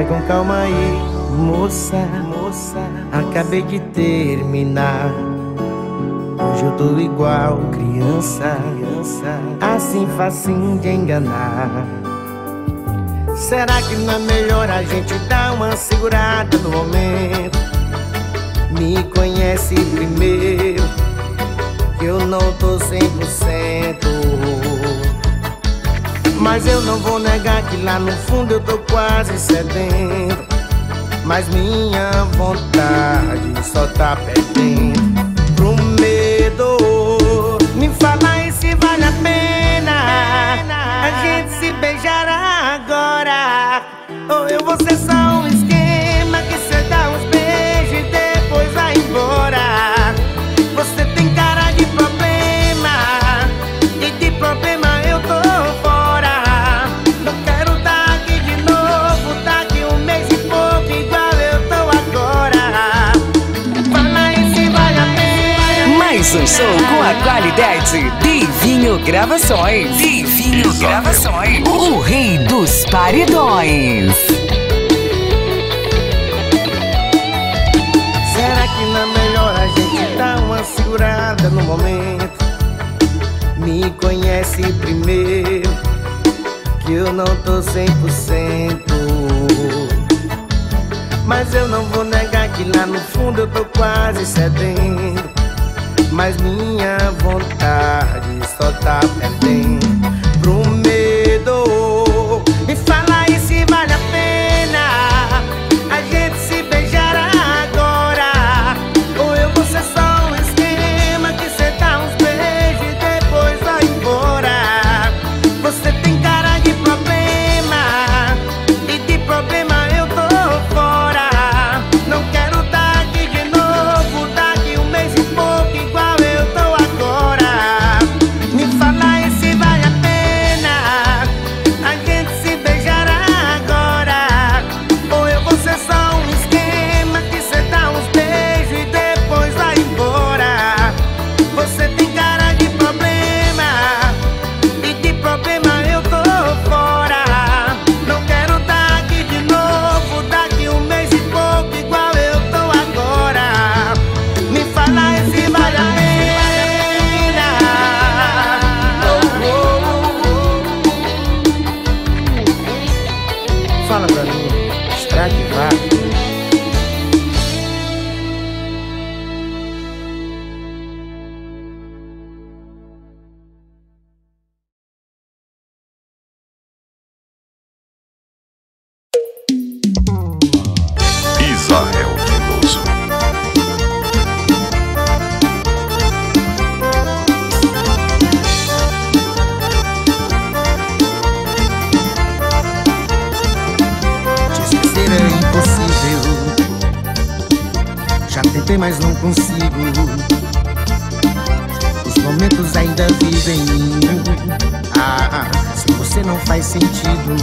Vai com calma aí, moça, acabei de terminar. Hoje eu tô igual criança, assim facinho de enganar. Será que não é melhor a gente dar uma segurada no momento? Me conhece primeiro, que eu não tô 100%. Mas eu não vou negar que lá no fundo eu tô quase sedento. Mas minha vontade só tá perdendo pro medo. Me fala aí se vale a pena a gente se beijar agora, ou eu vou ser só um esquema que cê dá uns beijos e depois vai embora. Você tem cara de problema, e de problema eu tô fora. Não quero tá aqui de novo, tá aqui um mês e pouco igual eu tô agora. Fala aí se vale a pena. Mais um show com a qualidade Divinho Gravações. Divinho Gravações, o rei dos paredões. Será que não é melhor a gente dar uma segurada no momento? Me conhece primeiro, que eu não tô 100%. Mas eu não vou negar que lá no fundo eu tô quase sedento. Mas minha vontade só tá perdendo pro medo. Me fala aí se vale a pena a gente se beijar agora, ou eu vou ser só um esquema que cê dá uns beijos e depois vai embora. Você tem cara de problema, e de problema eu tô fora. Não quero tá aqui de novo, daqui um mês e pouco igual eu tô agora. Me fala aí se vale a pena a gente se beijar agora, ou eu vou ser só um esquema que cê dá uns beijos e depois vai embora. Você tem cara de problema, e de problema eu tô fora. Não quero tá aqui de novo, daqui um mês e pouco igual eu tô agora. Me fala aí se vale a pena. Fala pra mim, Stradivari. Israel Veloso. Te esquecer é impossível. Já tentei, mas não consigo. Os momentos ainda vivem em mim. Se você não faz sentido,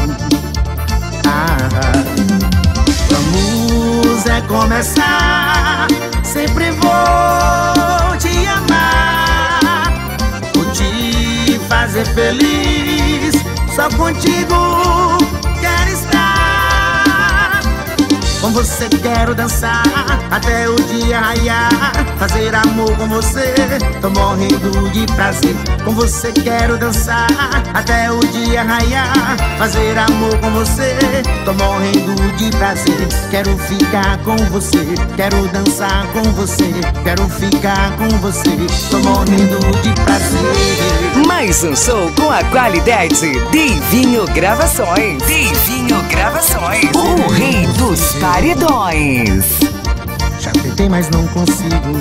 vamos começar. Sempre vou te amar, vou te fazer feliz. Só contigo quero estar. Com você quero dançar até o dia raiar. Fazer amor com você, tô morrendo de prazer. Com você quero dançar até o dia raiar. Fazer amor com você, tô morrendo de prazer. Quero ficar com você, quero dançar com você. Quero ficar com você, tô morrendo de prazer. Mais um show com a qualidade Divinho Gravações. Divinho Gravações, o rei dos paredões. Já tentei, mas não consigo.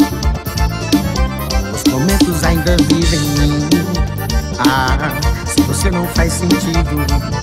Os momentos ainda vivem em mim. Se você não faz sentido,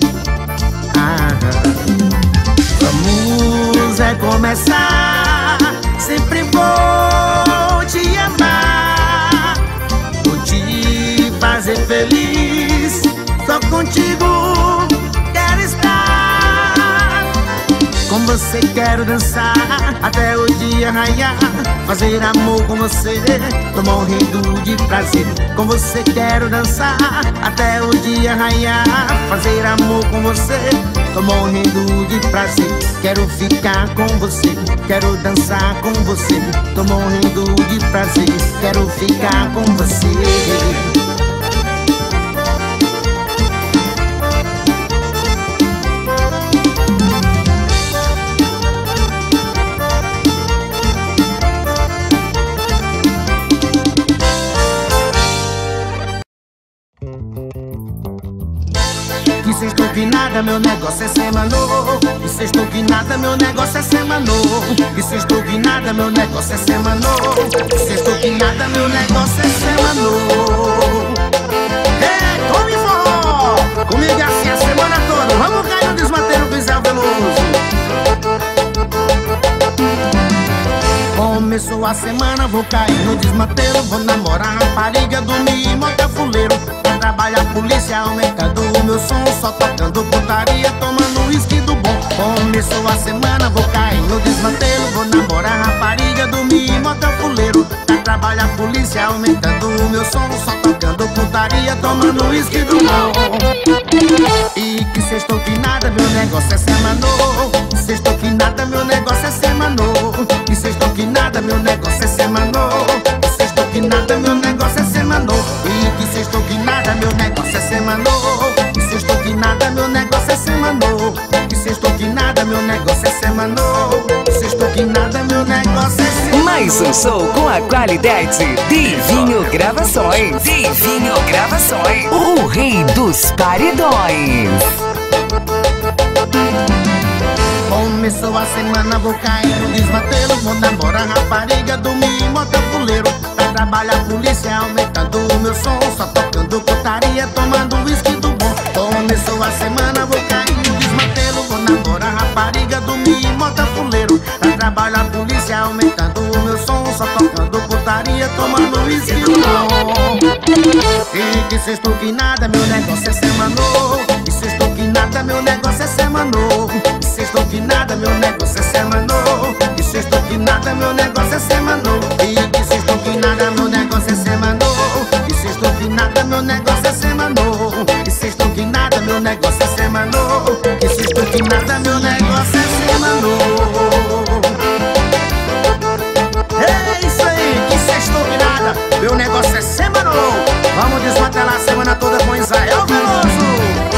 vamos começar. Sempre vou te amar, vou te fazer feliz. Só contigo quero estar. Com você quero dançar até o dia raiar, fazer amor com você, tô morrendo de prazer. Com você quero dançar até o dia raiar, fazer amor com você, tô morrendo de prazer. Quero ficar com você, quero dançar com você, tô morrendo de prazer. Quero ficar com você. Que sextou que nada, meu negócio é semanô. Que sextou que nada, meu negócio é semanô. Que sextou que nada, meu negócio é semanô. Que sextou que nada, meu negócio é semanô. É, tome forró! Comigo é assim a semana toda. Vamos cair no desmateiro do Zé Veloso. Começou a semana, vou cair no desmateiro. Vou namorar rapariga, dormir em motel fuleiro. Trabalha a polícia, aumentando o meu som, só tocando putaria, tomando uísque do bom. Começou a semana, vou cair no desmanteiro. Vou namorar rapariga, dormir em motel fuleiro. Trabalha a polícia, aumentando o meu som, só tocando putaria, tomando uísque do bom. E que sextou que nada, meu negócio é semanô. Que sextou que nada, meu negócio é semanô. Que sextou que nada, meu negócio é semanô. Que sextou que nada, meu negócio é semanô. E que sextou que nada, meu negócio é semanô. Que sextou que nada, meu negócio é semanô. Que sextou que nada, meu negócio é semanô. Que sextou que nada, meu negócio é semanô. Mais um show com a qualidade Divinho Gravações. Divinho Gravações, o rei dos paredões. Começou a semana, vou cair no desmantelo. Vou namorar rapariga, dormir em motel fuleiro. Pra trabalhar a polícia, aumentando o meu som, só tocando putaria, tomando uísque do bom. Começou a semana, vou cair no desmantelo. Vou namorar rapariga, dormir em motel fuleiro. Pra trabalhar a polícia, aumentando o meu som, só tocando putaria, tomando uísque do bom. E que sextou que nada, meu negócio é semanô. Que sextou que nada, meu negócio é semanô. Que sextou que nada, meu negócio é semanô. Que sextou que nada, meu negócio é semanô. E que sextou que nada, meu negócio é semanô. Que sextou que nada, meu negócio é semanô. Que sextou que nada, meu negócio é semanô. Que sextou que nada, meu negócio é semanô. É isso aí, que sextou que nada, meu negócio é semanô. Vamos desmantelar a semana toda com Israel Veloso.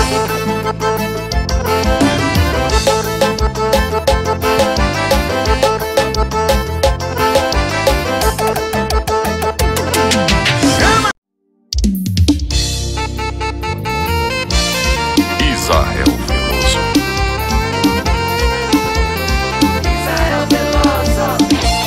Israel Veloso. Israel Veloso.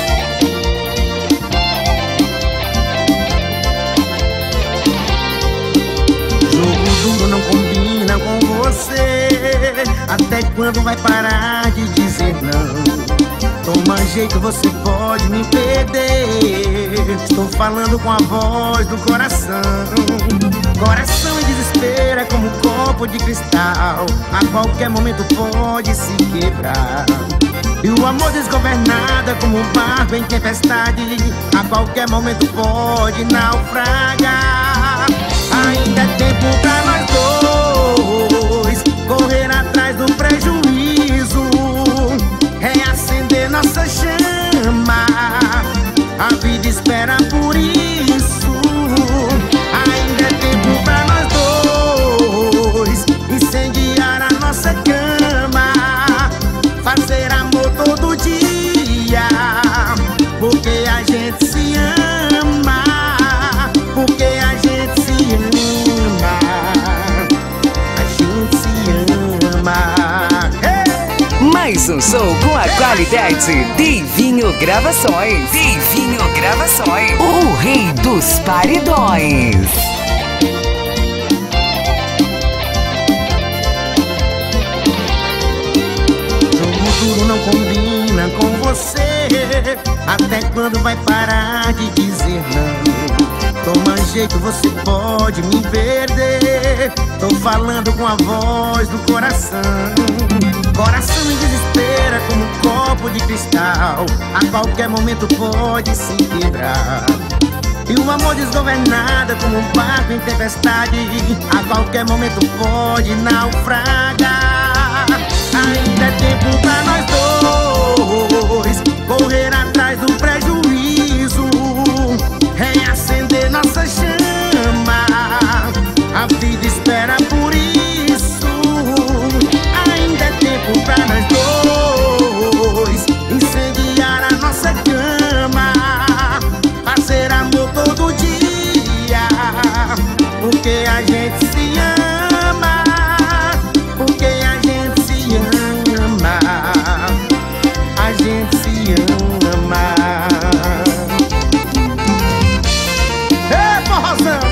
Jogo duro não combina com você. Até quando vai parar de dizer não? Toma jeito, você pode me perder. Estou falando com a voz do coração. Coração em desespero é como um copo de cristal, a qualquer momento pode se quebrar. E o amor desgovernado é como um barco em tempestade, a qualquer momento pode naufragar. Ainda é tempo pra nós dois correr atrás do prejuízo, reacender nossa chama. A vida espera por isso. Ainda é tempo pra nós dois incendiar a nossa cama, fazer amor todo dia, porque a gente se ama. Porque a gente se ama. A gente se ama. Hey! Mais um show com a qualidade Divinho Gravações. Divinho Gravações, o rei dos paredões. Jogo duro não combina com você. Até quando vai parar de dizer não? Toma jeito você pode me perder. Tô falando com a voz do coração. Coração em desespero é como um copo de cristal, a qualquer momento pode se quebrar. E um amor desgovernado é como um barco em tempestade, a qualquer momento pode naufragar. Ainda é tempo pra nós dois correr atrás do prejuízo, reacender nossa chama. A vida espera por isso. Ainda é tempo pra nós dois incendiar a nossa cama, fazer amor todo dia, porque a gente se ama, porque a gente se ama, a gente se ama. Ei, forrozão!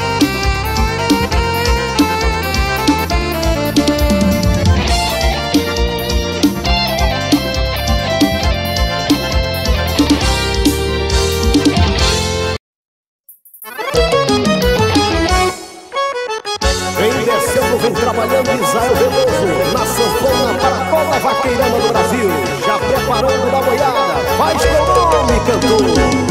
Vem trabalhando Israel Veloso na sanfona para toda a vaqueirama do Brasil, já preparando da boiada. Faz teu nome, cantor.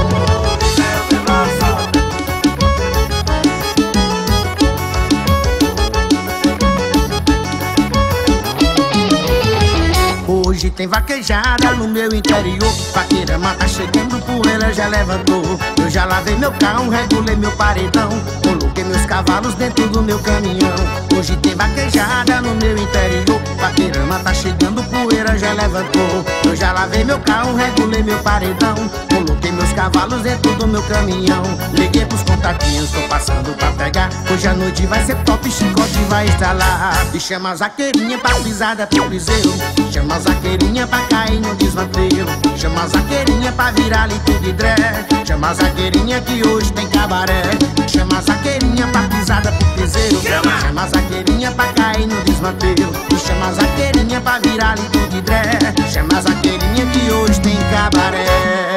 Hoje tem vaquejada no meu interior, vaqueirama tá chegando, poeira já levantou. Eu já lavei meu carro, regulei meu paredão, coloquei meus cavalos dentro do meu caminhão. Hoje tem vaquejada no meu interior, vaqueirama tá chegando, poeira já levantou. Eu já lavei meu carro, regulei meu paredão, coloquei meus cavalos dentro do meu caminhão. Liguei pros contatinhos, tô passando pra pegar. Hoje a noite vai ser top, chicote vai estralar. E chama as vaqueirinhas pra pisada pro piseiro, chama as vaqueirinha pra cair no desmantelo, chama a zaqueirinha pra virar litro de dré, chama a zaqueirinha que hoje tem cabaré, chama a zaqueirinha pra pisada pro piseiro, chama a zaqueirinha pra cair no desmantelo, e chama a zaqueirinha pra virar litro de dré, chama a zaqueirinha que hoje tem cabaré.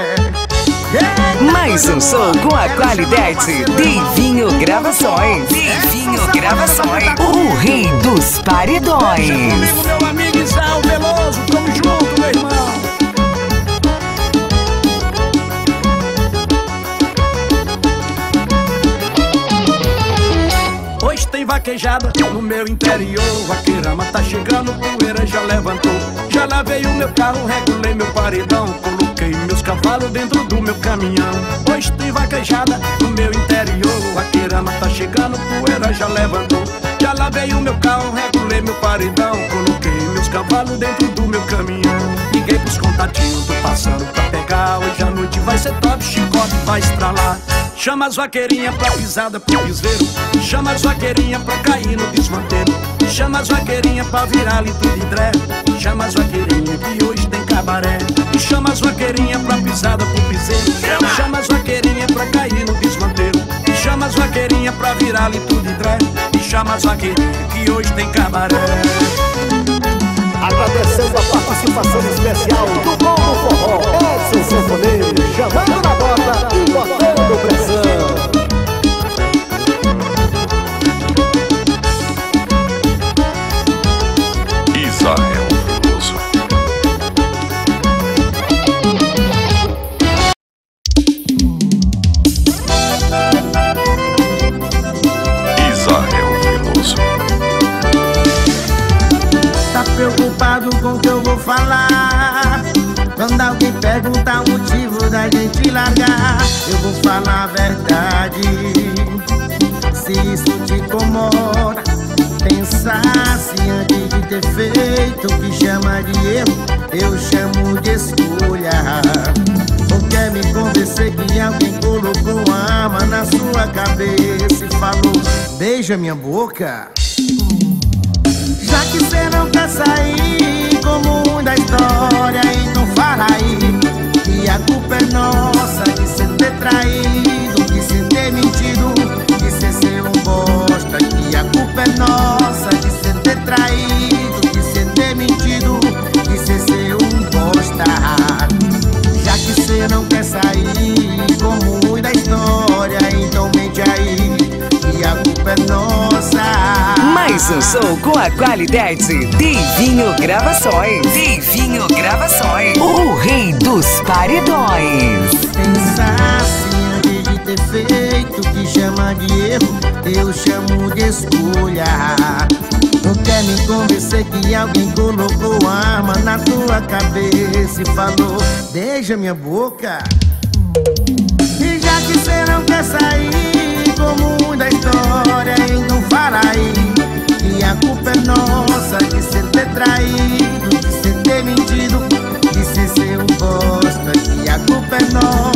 Mais um som com a qualidade Divinho Gravações. Divinho Gravações, o rei dos paredões. Comigo, meu amigo Israel Veloso, tamo junto, meu irmão. Hoje tem vaquejada no meu interior, vaqueirama tá chegando, poeira já levantou. Já lavei o meu carro, regulei meu paredão, coloquei meus cavalos dentro do meu caminhão. Hoje tem vaquejada no meu interior, vaqueirama tá chegando, poeira já levantou. Já lavei o meu carro, regulei meu paredão, coloquei meus cavalos dentro do meu caminhão. Liguei pros contatinhos, tô passando pra pegar. Hoje a noite vai ser top, chicote vai estralar. Chama as vaqueirinhas pra pisada pro piseiro, chama as vaqueirinhas pra cair no desmantelo, chama as vaqueirinhas pra virar litro de dré, chama as vaqueirinhas que hoje tem cabaré. E chama as vaqueirinhas pra pisada pro piseiro, chama as vaqueirinhas pra cair no desmantelo, chama as vaqueirinhas pra virar litro de dré, e chama as vaqueirinhas que hoje tem cabaré. Agradecendo a participação especial do Bom do Forró, Edson Sanfoneiro, chamando na bota e botando pressão. Israel Veloso. Israel Veloso. Tá preocupado com o que eu vou falar? Quando alguém perguntar o motivo da gente largar, eu vou falar a verdade. Se isso te incomoda, pensasse antes de ter feito o que chama de erro, eu chamo de escolha. Ou quer me convencer que alguém colocou uma arma na sua cabeça e falou: beija minha boca? Já que cê não quer sair como um da história, então fala aí que a culpa é nossa de cê ter traído, de cê ter mentido, de cê ser um bosta. Que a culpa é nossa de cê ter traído, de cê ter mentido, de cê ser um bosta. Já que cê não quer sair como um da história, então mente culpa é nossa. Mais um show com a qualidade Divinho Gravações. Divinho Gravações, o rei dos paredões. Pensasse antes de ter feito, que chama de erro, eu chamo de escolha. Não quer me convencer que alguém colocou arma na tua cabeça e falou, beija minha boca. E já que cê não quer sair com muita história, então fala aí que a culpa é nossa, de cê ter traído, de cê ter mentido, de cê ser um bosta, que a culpa é nossa.